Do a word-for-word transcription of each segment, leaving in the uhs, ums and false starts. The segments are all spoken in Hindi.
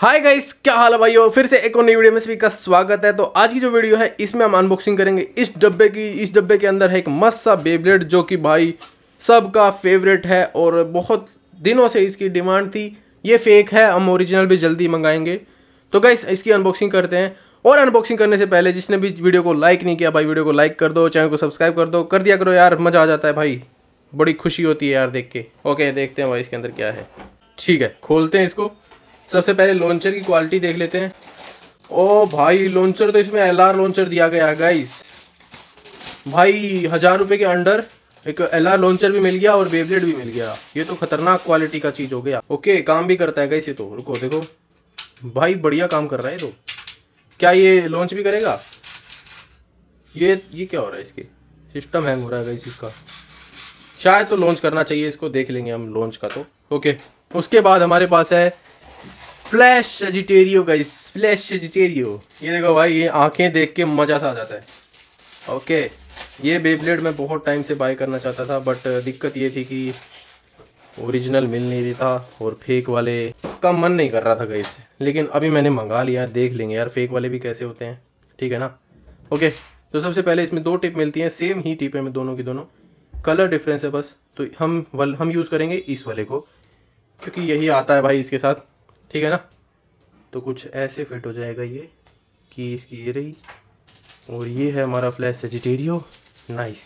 हाय गाइस, क्या हाल है भाइयों। फिर से एक और नई वीडियो में सभी का स्वागत है। तो आज की जो वीडियो है इसमें हम अनबॉक्सिंग करेंगे इस डब्बे की। इस डब्बे के अंदर है एक मस्त सा बेब्लेड जो कि भाई सबका फेवरेट है और बहुत दिनों से इसकी डिमांड थी। ये फेक है, हम ओरिजिनल भी जल्दी मंगाएंगे। तो गाइस इसकी अनबॉक्सिंग करते हैं। और अनबॉक्सिंग करने से पहले जिसने भी वीडियो को लाइक नहीं किया भाई, वीडियो को लाइक कर दो, चैनल को सब्सक्राइब कर दो, कर दिया करो यार, मज़ा आ जाता है भाई, बड़ी खुशी होती है यार देख के। ओके देखते हैं भाई इसके अंदर क्या है। ठीक है, खोलते हैं इसको। सबसे पहले लॉन्चर की क्वालिटी देख लेते हैं। ओ भाई लॉन्चर तो इसमें एल आर लॉन्चर दिया गया है गाइस। भाई हजार रुपए के अंडर एक एल आर लॉन्चर भी मिल गया और बेब्लेड भी मिल गया। ये तो खतरनाक क्वालिटी का चीज हो गया। ओके काम भी करता है गाइस ये तो। रुको देखो भाई बढ़िया काम कर रहा है। तो क्या ये लॉन्च भी करेगा? ये ये क्या हो रहा है? इसके सिस्टम हैंग हो रहा है गाइस इसका। शायद तो लॉन्च करना चाहिए इसको, देख लेंगे हम लॉन्च का तो। ओके उसके बाद हमारे पास है Flash Sagittario guys. Flash Sagittario ये देखो भाई, ये आंखें देख के मजा सा आ जाता है। ओके ये बेब्लेड मैं बहुत टाइम से बाय करना चाहता था, बट दिक्कत ये थी कि ओरिजिनल मिल नहीं रही था और फेक वाले का मन नहीं कर रहा था गाइस। लेकिन अभी मैंने मंगा लिया, देख लेंगे यार फेक वाले भी कैसे होते हैं। ठीक है ना। ओके तो सबसे पहले इसमें दो टिप मिलती हैं, सेम ही टिप है में दोनों की दोनों, कलर डिफरेंस है बस। तो हम वल हम यूज़ करेंगे इस वाले को क्योंकि यही आता है भाई इसके साथ। ठीक है ना। तो कुछ ऐसे फिट हो जाएगा ये कि इसकी ये रही और ये है हमारा फ्लैश सजिटेरियो। नाइस,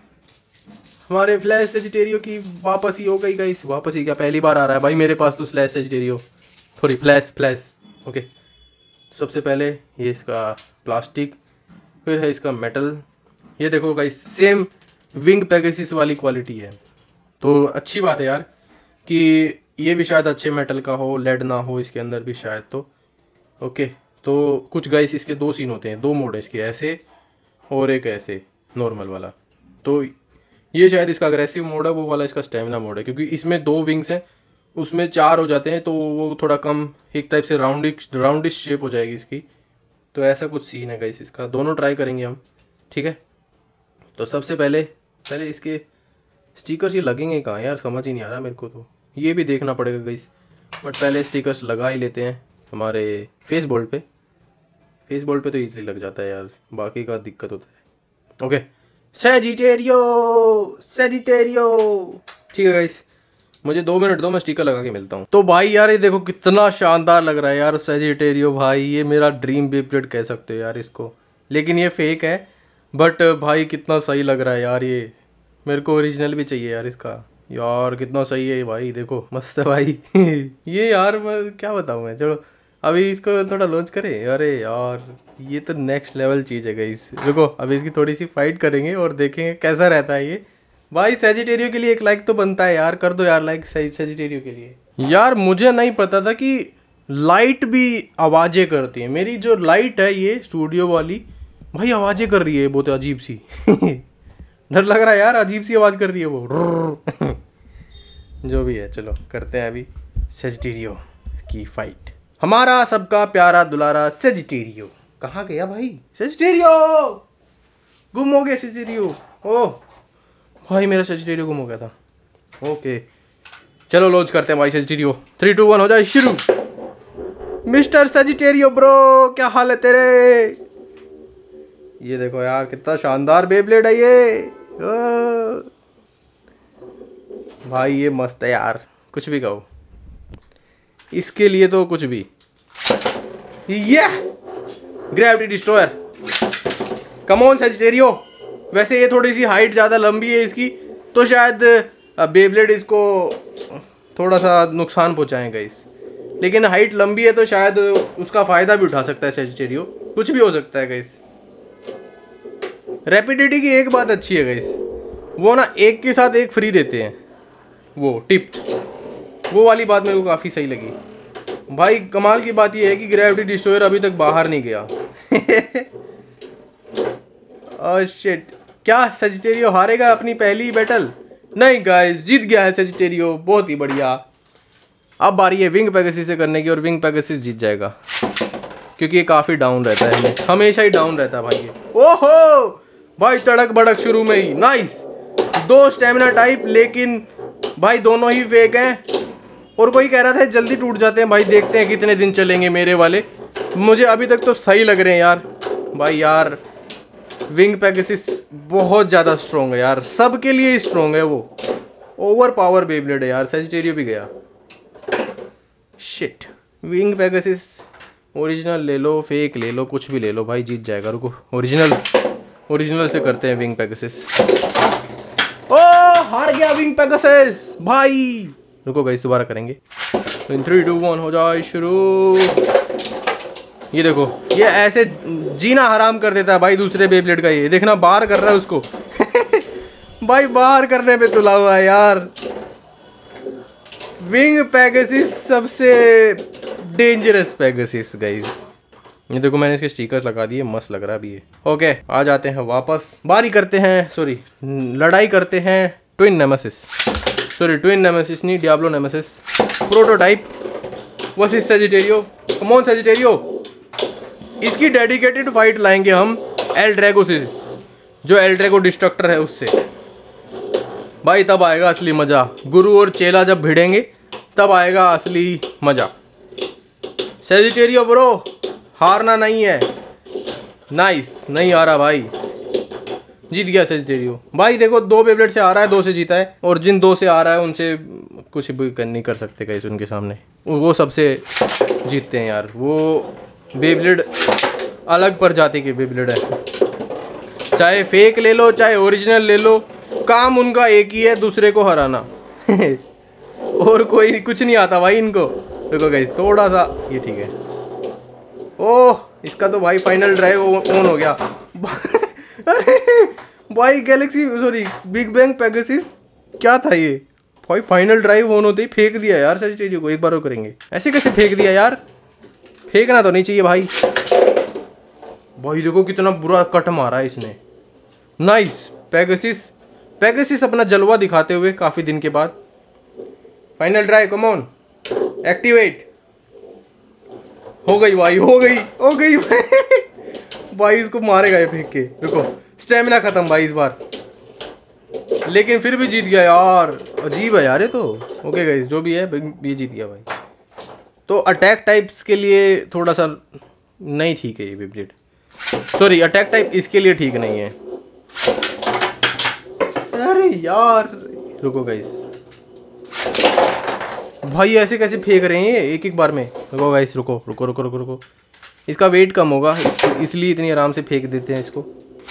हमारे फ्लैश सजिटेरियो की वापस ही हो गई गाइस। वापस ही क्या, पहली बार आ रहा है भाई मेरे पास तो फ्लैश सजिटेरियो, थोड़ी फ्लैश फ्लैश। ओके सबसे पहले ये इसका प्लास्टिक, फिर है इसका मेटल। ये देखो गाइस सेम विंग पेगासस वाली क्वालिटी है। तो अच्छी बात है यार कि ये भी शायद अच्छे मेटल का हो, लेड ना हो इसके अंदर भी शायद तो। ओके तो कुछ गाइस इसके दो सीन होते हैं, दो मोड है इसके, ऐसे और एक ऐसे नॉर्मल वाला। तो ये शायद इसका अग्रेसिव मोड है, वो वाला इसका स्टेमिना मोड है। क्योंकि इसमें दो विंग्स हैं, उसमें चार हो जाते हैं तो वो थोड़ा कम, एक टाइप से राउंडिश राउंडिश शेप हो जाएगी इसकी। तो ऐसा कुछ सीन है गाइस इसका। दोनों ट्राई करेंगे हम। ठीक है तो सबसे पहले पहले इसके स्टिकर्स ये लगेंगे कहाँ यार, समझ ही नहीं आ रहा मेरे को। तो ये भी देखना पड़ेगा गाइस, बट पहले स्टिकर्स लगा ही लेते हैं हमारे फेस बोल्ट पे। फेस बोल्ट पे तो इजीली लग जाता है यार, बाकी का दिक्कत होता है। Okay Sagittario Sagittario. ठीक है गाइस, मुझे दो मिनट दो, मैं स्टिकर लगा के मिलता हूँ। तो भाई यार ये देखो कितना शानदार लग रहा है यार सजिटेरियो। भाई ये मेरा ड्रीम बेब्लेड कह सकते हो यार इसको, लेकिन ये फेक है। बट भाई कितना सही लग रहा है यार ये। मेरे को ओरिजिनल भी चाहिए यार इसका। यार कितना सही है भाई, देखो मस्त है भाई। ये यार मैं क्या बताऊँ मैं। चलो अभी इसको थोड़ा लॉन्च करें। अरे यार ये तो नेक्स्ट लेवल चीज़ है गाइस। रुको अभी इसकी थोड़ी सी फाइट करेंगे और देखेंगे कैसा रहता है ये। भाई सजिटेरियो के लिए एक लाइक तो बनता है यार, कर दो यार लाइक सजिटेरियो के लिए। यार मुझे नहीं पता था कि लाइट भी आवाज़ें करती है। मेरी जो लाइट है ये स्टूडियो वाली भाई आवाज़ें कर रही है बहुत अजीब सी। डर लग रहा है यार, अजीब सी आवाज़ कर रही है वो। जो भी है चलो करते हैं अभी सजिटेरियो की फाइट। हमारा सबका प्यारा दुलारा सजिटेरियो कहाँ गया भाई? सजिटेरियो गुम हो गया सजिटेरियो। ओह भाई मेरा सजिटेरियो गुम हो गया था। ओके चलो लॉन्च करते हैं भाई सजिटेरियो। थ्री टू वन हो जाए शुरू। मिस्टर सजिटेरियो ब्रो क्या हाल है तेरे? ये देखो यार कितना शानदार बेब्लेड है ये। ओ, भाई ये मस्त है यार, कुछ भी कहो इसके लिए तो कुछ भी। ये Gravity Destroyer, come on Sagittario. वैसे ये थोड़ी सी हाइट ज़्यादा लंबी है इसकी, तो शायद बेब्लेड इसको थोड़ा सा नुकसान पहुंचाएगा इस, लेकिन हाइट लंबी है तो शायद उसका फ़ायदा भी उठा सकता है सजिटेरियो। कुछ भी हो सकता है गाइस। रैपिडिटी की एक बात अच्छी है गाइस, वो ना एक के साथ एक फ्री देते हैं, वो टिप, वो वाली बात मेरे को काफ़ी सही लगी भाई। कमाल की बात ये है कि ग्रेविटी डिस्ट्रॉयर अभी तक बाहर नहीं गया। ओह शिट, क्या सजिटेरियो हारेगा अपनी पहली बैटल? नहीं गाइस जीत गया है सजिटेरियो, बहुत ही बढ़िया। अब बारी है विंग पेगासस से करने की और विंग पेगासस जीत जाएगा क्योंकि ये काफ़ी डाउन रहता है, हमेशा ही डाउन रहता है भाई ये। ओहो भाई तड़क भड़क शुरू में ही। नाइस, दो स्टेमिना टाइप, लेकिन भाई दोनों ही फेक हैं और कोई कह रहा था जल्दी टूट जाते हैं भाई, देखते हैं कितने दिन चलेंगे मेरे वाले। मुझे अभी तक तो सही लग रहे हैं यार। भाई यार विंग पेगासस बहुत ज़्यादा स्ट्रॉन्ग है यार, सबके लिए स्ट्रॉन्ग है वो। ओवर पावर बेब्लेड है यार। सेजिटेरियो भी गया, शिट। विंग पेगासस ओरिजिनल ले लो, फेक ले लो, कुछ भी ले लो भाई, जीत जाएगा। रुको ओरिजिनल ओरिजिनल से करते हैं विंग पेगासस। ओ हार गया विंग पेगासस भाई। रुको गाइस दोबारा करेंगे। इन थ्री टू वन हो जाए शुरू। ये देखो ये ऐसे जीना हराम कर देता है भाई दूसरे बेब्लेड का। ये देखना बाहर कर रहा है उसको भाई बाहर करने पे तुला हुआ है यार। विंग पेगासस सबसे डेंजरस पेगासस गाइस। ये देखो मैंने इसके स्टिकर्स लगा दिए, मस्त लग रहा है अभी ये। ओके आ जाते हैं वापस, बारी करते हैं, सॉरी लड़ाई करते हैं Twin Nemesis, sorry Twin Nemesis नहीं, Diablo Nemesis prototype versus Sagittario. Come on Sagittario. इसकी डेडिकेटेड फाइट लाएंगे हम एल ड्रैगो से, जो एल ड्रैगो डिस्ट्रक्टर है उससे भाई। तब आएगा असली मज़ा। गुरु और चेला जब भिड़ेंगे तब आएगा असली मज़ा। सेजिटेरियो ब्रो हारना नहीं है। नाइस, नहीं आ रहा भाई, जीत गया सेजिटेरियो भाई। देखो दो बेब्लेड से आ रहा है, दो से जीता है, और जिन दो से आ रहा है उनसे कुछ भी कर नहीं कर सकते गाइस उनके सामने। वो सबसे जीतते हैं यार। वो बेब्लेड अलग प्रजाति के बेब्लेड है, चाहे फेक ले लो चाहे ओरिजिनल ले लो, काम उनका एक ही है, दूसरे को हराना और कोई कुछ नहीं आता भाई इनको। देखो गाइस थोड़ा सा ये ठीक है। ओह इसका तो भाई फाइनल ड्राइव ऑन हो गया अरे भाई Galaxy sorry Big Bang Pegasus क्या था ये भाई। फाइनल ड्राइव ऑन होते ही फेंक दिया यार सेजिटेरियो को। एक बार और करेंगे। ऐसे कैसे फेंक दिया यार, फेंकना तो नहीं चाहिए भाई। भाई देखो कितना बुरा कट मारा है इसने। नाइस पेगासस पेगासस अपना जलवा दिखाते हुए काफी दिन के बाद। Final drive come on activate. हो गई भाई, हो गई हो गई भाई इसको मारेगा ये फेंक के। देखो स्टेमिना खत्म भाई इस बार, लेकिन फिर भी जीत गया यार। अजीब है यार ये तो। ओके गाइस जो भी है ये जीत गया भाई। तो अटैक टाइप्स के लिए थोड़ा सा नहीं ठीक है ये बेब्लेड, सॉरी अटैक टाइप इसके लिए ठीक नहीं है। अरे यार रुको गाइस, भाई ऐसे कैसे फेंक रहे हैं एक एक बार में। रुको गाइस रुको रुको रुको रुको रुको इसका वेट कम होगा इस, इसलिए इतनी आराम से फेंक देते हैं इसको।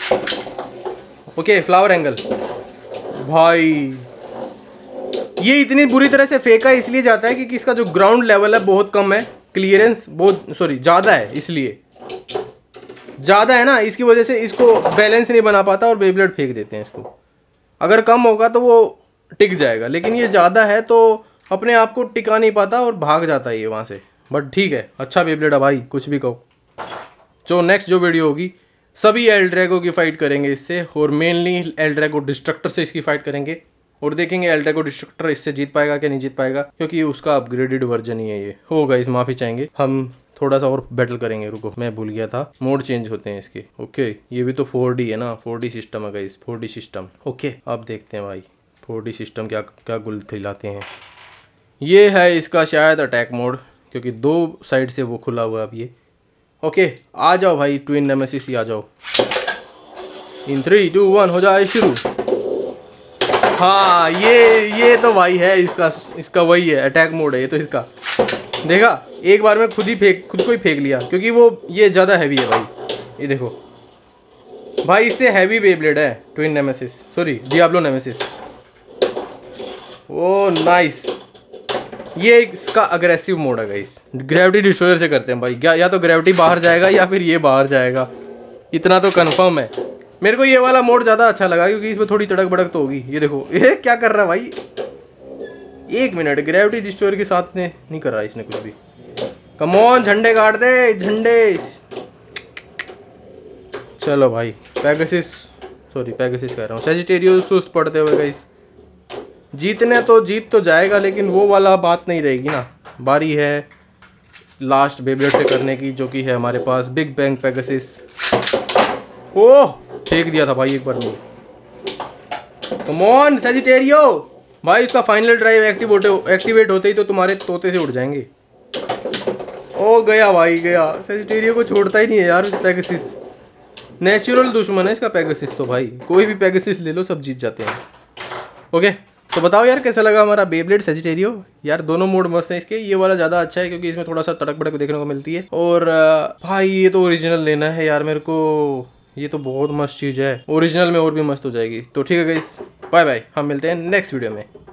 ओके फ्लावर एंगल भाई ये इतनी बुरी तरह से फेंका इसलिए जाता है क्योंकि इसका जो ग्राउंड लेवल है बहुत कम है, क्लियरेंस बहुत सॉरी ज़्यादा है, इसलिए ज़्यादा है ना, इसकी वजह से इसको बैलेंस नहीं बना पाता और बेब्लेड फेंक देते हैं इसको। अगर कम होगा तो वो टिक जाएगा, लेकिन ये ज़्यादा है तो अपने आप को टिका नहीं पाता और भाग जाता है ये वहाँ से। बट ठीक है अच्छा बेब्लेड है भाई, कुछ भी कहो। जो नेक्स्ट जो वीडियो होगी सभी एल ड्रैगो की फाइट करेंगे इससे, और मेनली एल ड्रैगो डिस्ट्रक्टर से इसकी फाइट करेंगे और देखेंगे एल ड्रैगो डिस्ट्रक्टर इससे जीत पाएगा कि नहीं जीत पाएगा, क्योंकि उसका अपग्रेडेड वर्जन ही है ये। होगा इस माफ़ी चाहेंगे, हम थोड़ा सा और बैटल करेंगे। रुको मैं भूल गया था, मोड चेंज होते हैं इसके। ओके ये भी तो फोर डी है ना, फोर डी सिस्टम है guys, four D system. Okay अब देखते हैं भाई फोर डी सिस्टम क्या क्या गुल खिलाते हैं। ये है इसका शायद अटैक मोड, क्योंकि दो साइड से वो खुला हुआ है अब ये। ओके आ जाओ भाई ट्विन नेमेसिस ही आ जाओ। इन थ्री टू वन हो जाए शुरू। हाँ ये ये तो भाई है इसका इसका वही है अटैक मोड है ये तो इसका। देखा एक बार में खुद ही फेंक खुद को ही फेंक लिया, क्योंकि वो ये ज़्यादा हैवी है भाई। ये देखो भाई इससे हैवी बेब्लेड है Twin Nemesis sorry Diablo Nemesis. Oh nice, ये इसका अग्रेसिव मोड है गाइस। ग्रेविटी डिस्ट्रॉयर से करते हैं भाई, या, या तो ग्रेविटी बाहर जाएगा या फिर ये बाहर जाएगा, इतना तो कंफर्म है। मेरे को ये वाला मोड ज़्यादा अच्छा लगा क्योंकि इसमें थोड़ी तड़क भड़क तो होगी। ये देखो ये क्या कर रहा है भाई, एक मिनट ग्रेविटी डिस्ट्रॉयर के साथ ने नहीं कर रहा इसने कुछ भी। कम ऑन झंडे काट दे झंडे। चलो भाई पेगासस सॉरी पेगासस कह रहा हूँ सेजिटेरियो सुस्त पड़ते हुए गाइस। जीतने तो जीत तो जाएगा, लेकिन वो वाला बात नहीं रहेगी ना। बारी है लास्ट बेब्लेड से करने की, जो कि है हमारे पास बिग बैंग पेगासस। ओह फेंक दिया था भाई एक बार में। कम ऑन सेजिटेरियो भाई इसका फाइनल ड्राइव एक्टिवेट एक्टिवेट होते ही तो तुम्हारे तोते से उड़ जाएंगे। ओ गया भाई गया, सेजिटेरियो को छोड़ता ही नहीं है यार पेगासस। नेचुरल दुश्मन है इसका पेगासस तो भाई, कोई भी पेगासस ले लो सब जीत जाते हैं। ओके तो बताओ यार कैसा लगा हमारा बेब्लेड सेजिटेरियो। यार दोनों मोड मस्त हैं इसके, ये वाला ज़्यादा अच्छा है क्योंकि इसमें थोड़ा सा तड़क भड़क देखने को मिलती है। और भाई ये तो ओरिजिनल लेना है यार मेरे को, ये तो बहुत मस्त चीज़ है, ओरिजिनल में और भी मस्त हो जाएगी। तो ठीक है गाइस, बाय बाय, हम मिलते हैं नेक्स्ट वीडियो में।